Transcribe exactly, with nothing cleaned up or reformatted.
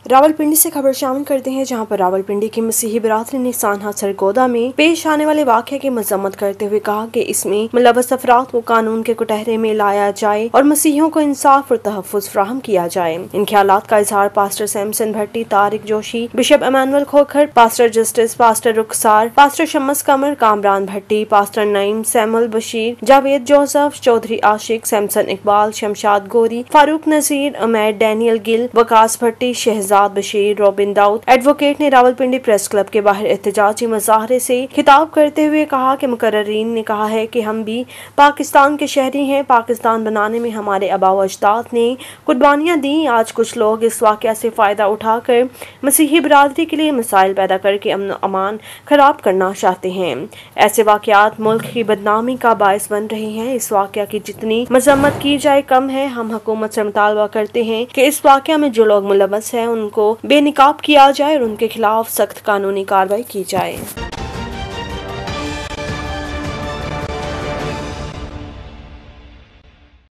रावलपिंडी से खबर शामिल करते हैं, जहां पर रावलपिंडी की मसीही बिरादरी ने सानहा सरगोदा में पेश आने वाले वाक़े की मजम्मत करते हुए कहा कि इसमें मुलव्वस अफराद को कानून के कुटहरे में लाया जाए और मसीहियों को इंसाफ और तहफ़्फ़ुज़ फ्राहम किया जाए। इन ख्यालात का इजहार pastor Samson Bhatti, Tariq Joshi, bishop Emmanuel Khokhar, pastor Justice, pastor Rukhsar, pastor Shams Qamar, Kamran Bhatti, pastor Naeem, Samuel Bashir, Javed Joseph, Chaudhry Ashiq, Samson Iqbal, Shamshad Gori, Farooq Nazir, Umair Daniel Gill, Waqas Bhatti, Shahzad Bashir, Robin Daud advocate ने रावलपिंडी प्रेस क्लब के बाहर एहतजाजी मुजाहरे से खिताब करते हुए कहा कि मुकर्ररीन ने कहा है कि हम भी पाकिस्तान के शहरी हैं। पाकिस्तान बनाने में हमारे आबा व अजदाद ने कुर्बानियाँ दी। आज कुछ लोग इस वाक़या से फ़ायदा उठाकर मसीही बिरादरी के लिए मसाइल पैदा करके अमन अमान खराब करना चाहते हैं। ऐसे वाक़यात मुल्क की बदनामी का बायस बन रहे हैं। इस वाक़या की जितनी मजम्मत की जाए कम है। हम हुकूमत से मुतालबा करते हैं कि इस वाक़या में जो लोग मुलव्वस हैं उनको बेनिकाब किया जाए और उनके खिलाफ सख्त कानूनी कार्रवाई की जाए।